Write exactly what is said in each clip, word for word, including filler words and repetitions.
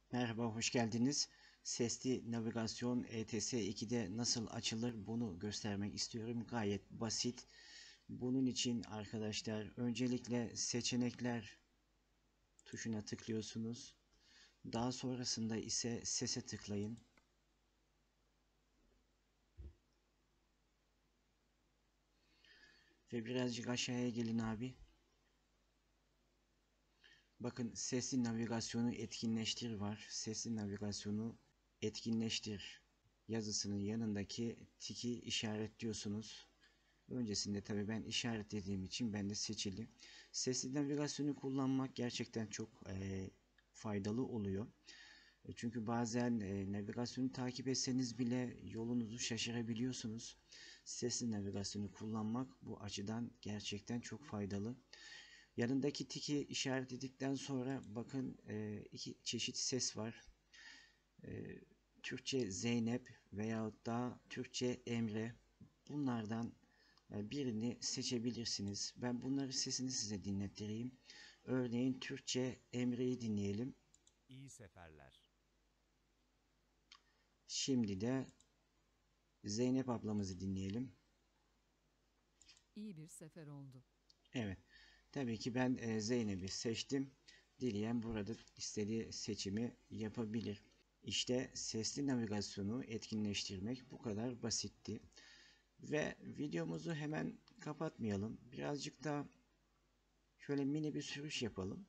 Merhaba, hoş geldiniz. Sesli navigasyon E T S ikide nasıl açılır bunu göstermek istiyorum. Gayet basit. Bunun için arkadaşlar öncelikle seçenekler tuşuna tıklıyorsunuz. Daha sonrasında ise sese tıklayın. Ve birazcık aşağıya gelin abi. Bakın sesli navigasyonu etkinleştir var. Sesli navigasyonu etkinleştir yazısının yanındaki tiki işaretliyorsunuz. Öncesinde tabii ben işaretlediğim için ben de seçili. Sesli navigasyonu kullanmak gerçekten çok e, faydalı oluyor. E, Çünkü bazen e, navigasyonu takip etseniz bile yolunuzu şaşırabiliyorsunuz. Sesli navigasyonu kullanmak bu açıdan gerçekten çok faydalı. Yanındaki tiki işaretledikten sonra bakın e, iki çeşit ses var. E, Türkçe Zeynep veyahut da Türkçe Emre. Bunlardan e, birini seçebilirsiniz. Ben bunları sesini size dinlettireyim. Örneğin Türkçe Emre'yi dinleyelim. İyi seferler. Şimdi de Zeynep ablamızı dinleyelim. İyi bir sefer oldu. Evet. Tabii ki ben e, Zeynep'i seçtim. Dileyen burada istediği seçimi yapabilir. İşte sesli navigasyonu etkinleştirmek bu kadar basitti. Ve videomuzu hemen kapatmayalım. Birazcık da şöyle mini bir sürüş yapalım.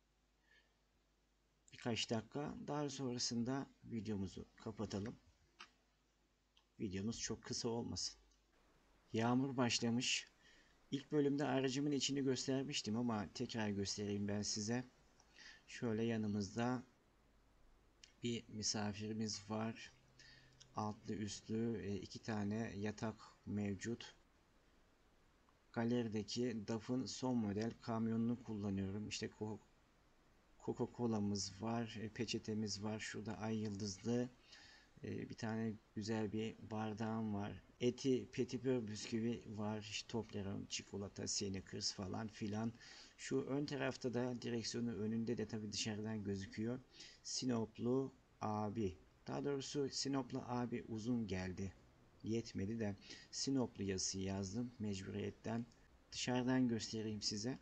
Birkaç dakika. Daha sonrasında videomuzu kapatalım. Videomuz çok kısa olmasın. Yağmur başlamış. İlk bölümde aracımın içini göstermiştim ama tekrar göstereyim ben size. Şöyle yanımızda bir misafirimiz var. Altlı üstlü e, iki tane yatak mevcut. Galerideki D A F'ın son model kamyonunu kullanıyorum. İşte Coca-Cola'mız var, e, peçetemiz var. Şurada ay yıldızlı e, bir tane güzel bir bardağım var. Eti, petibör bisküvi var. İşte Toblerone, çikolata, Snickers falan filan. Şu ön tarafta da direksiyonu önünde de tabii dışarıdan gözüküyor. Sinoplu abi. Daha doğrusu Sinoplu abi uzun geldi. Yetmedi de Sinoplu yazısı yazdım mecburiyetten. Dışarıdan göstereyim size.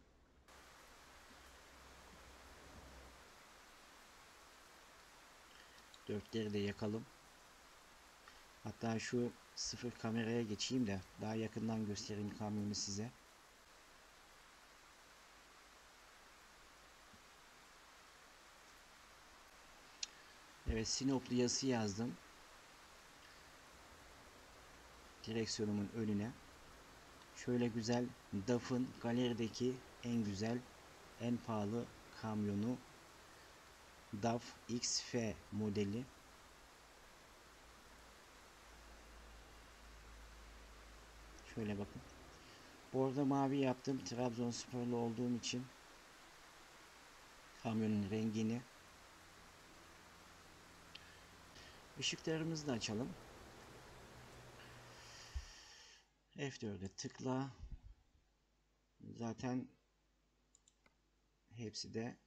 Dörtleri de yakalım. Hatta şu sıfır kameraya geçeyim de daha yakından göstereyim kamyonu size. Evet, Sinoplu yazısı yazdım. Direksiyonumun önüne. Şöyle güzel D A F'ın galerideki en güzel, en pahalı kamyonu D A F X F modeli. Şöyle bakın. Bordo mavi yaptım. Trabzonsporlu olduğum için kamyonun rengini. Işıklarımızı da açalım. F dört'e tıkla. Zaten hepsi de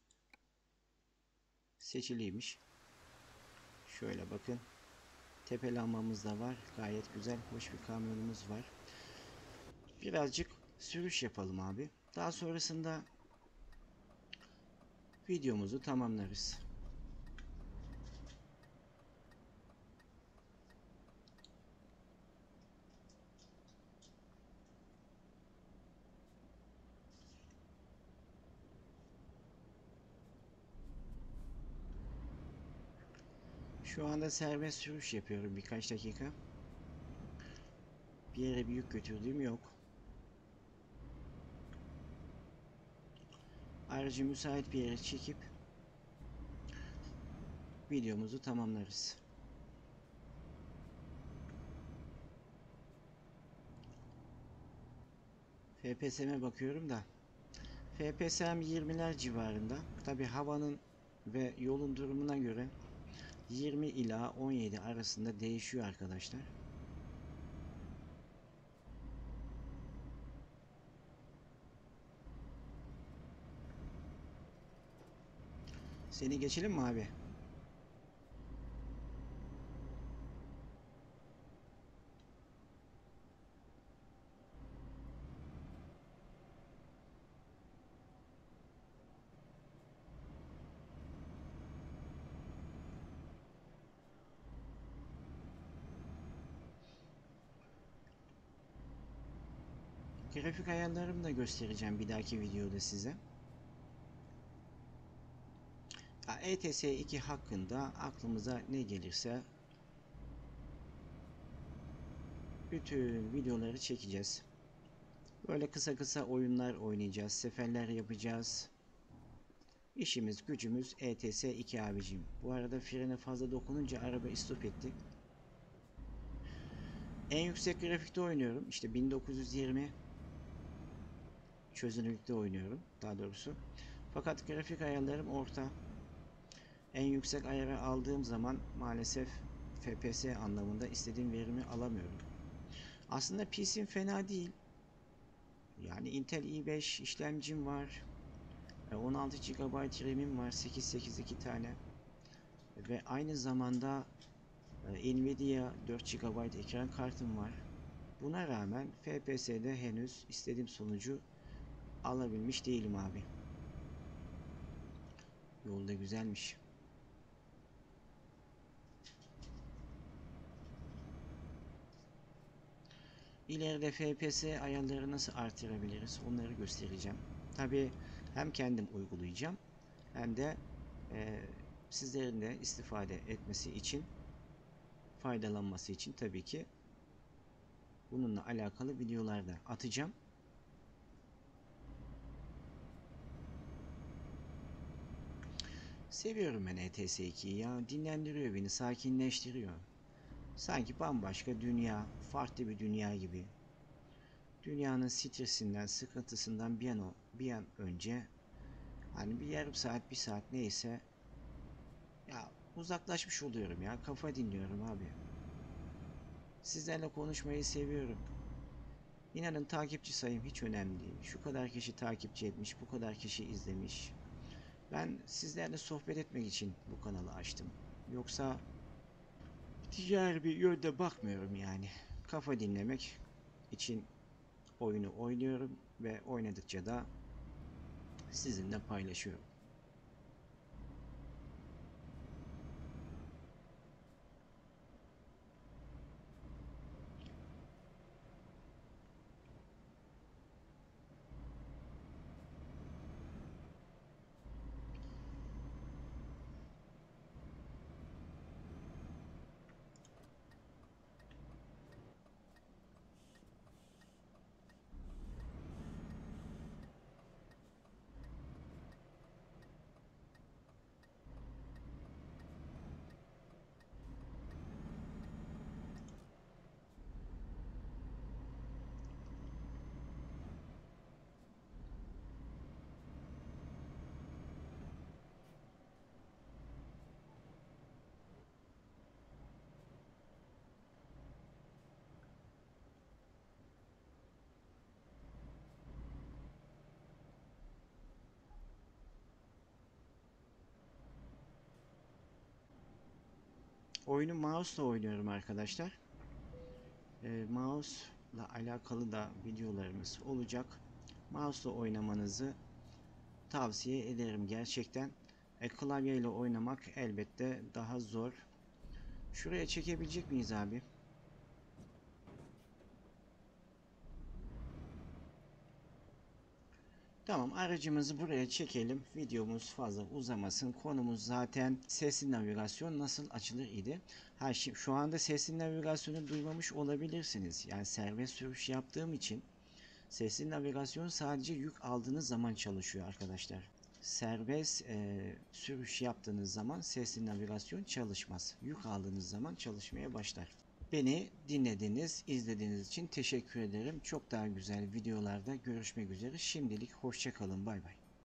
seçiliymiş. Şöyle bakın. Tepe lambamız da var. Gayet güzel, hoş bir kamyonumuz var. Birazcık sürüş yapalım abi. Daha sonrasında videomuzu tamamlarız. Şu anda serbest sürüş yapıyorum birkaç dakika. Bir yere bir yük götürdüğüm yok. Aracı müsait bir yere çekip videomuzu tamamlarız. F P S'ime bakıyorum da F P S'm yirmiler civarında. Tabi havanın ve yolun durumuna göre yirmi ila on yedi arasında değişiyor arkadaşlar. Seni geçelim mi abi? Grafik ayarlarımı da göstereceğim bir dahaki videoda size. E T S iki hakkında aklımıza ne gelirse bütün videoları çekeceğiz. Böyle kısa kısa oyunlar oynayacağız, seferler yapacağız. İşimiz gücümüz E T S iki abicim. Bu arada frene fazla dokununca araba istop etti. En yüksek grafikte oynuyorum. İşte bin dokuz yüz yirmi çözünürlükte oynuyorum daha doğrusu. Fakat grafik ayarlarım orta. En yüksek ayarı aldığım zaman maalesef F P S anlamında istediğim verimi alamıyorum. Aslında P C'm fena değil. Yani Intel i beş işlemcim var. on altı gigabayt RAM'im var. sekiz sekiz iki tane. Ve aynı zamanda Nvidia dört gigabayt ekran kartım var. Buna rağmen F P S'de henüz istediğim sonucu alabilmiş değilim abi. Yolda güzelmiş. İleride F P S ayarları nasıl artırabiliriz onları göstereceğim. Tabi hem kendim uygulayacağım hem de e, sizlerin de istifade etmesi için, faydalanması için tabii ki bununla alakalı videolar da atacağım. Seviyorum ben E T S ikiyi ya, dinlendiriyor beni, sakinleştiriyor. Sanki bambaşka dünya, farklı bir dünya gibi. Dünyanın stresinden, sıkıntısından bir an, bir an önce hani bir yarım saat, bir saat neyse ya uzaklaşmış oluyorum ya. Kafa dinliyorum abi. Sizlerle konuşmayı seviyorum. İnanın takipçi sayım hiç önemli değil. Şu kadar kişi takipçi etmiş, bu kadar kişi izlemiş. Ben sizlerle sohbet etmek için bu kanalı açtım. Yoksa ticari bir yönde bakmıyorum yani. Kafa dinlemek için oyunu oynuyorum ve oynadıkça da sizinle paylaşıyorum. Oyunu mouse'la oynuyorum arkadaşlar. E, mouse'la alakalı da videolarımız olacak. Mouse'la oynamanızı tavsiye ederim gerçekten. E, klavyeyle oynamak elbette daha zor. Şuraya çekebilecek miyiz abi? Tamam, aracımızı buraya çekelim. Videomuz fazla uzamasın. Konumuz zaten sesli navigasyon nasıl açılır idi. Ha, şimdi şu anda sesli navigasyonu duymamış olabilirsiniz. Yani serbest sürüş yaptığım için sesli navigasyon sadece yük aldığınız zaman çalışıyor arkadaşlar. Serbest e, sürüş yaptığınız zaman sesli navigasyon çalışmaz. Yük aldığınız zaman çalışmaya başlar. Beni dinlediğiniz, izlediğiniz için teşekkür ederim. Çok daha güzel videolarda görüşmek üzere. Şimdilik hoşça kalın. Bay bay.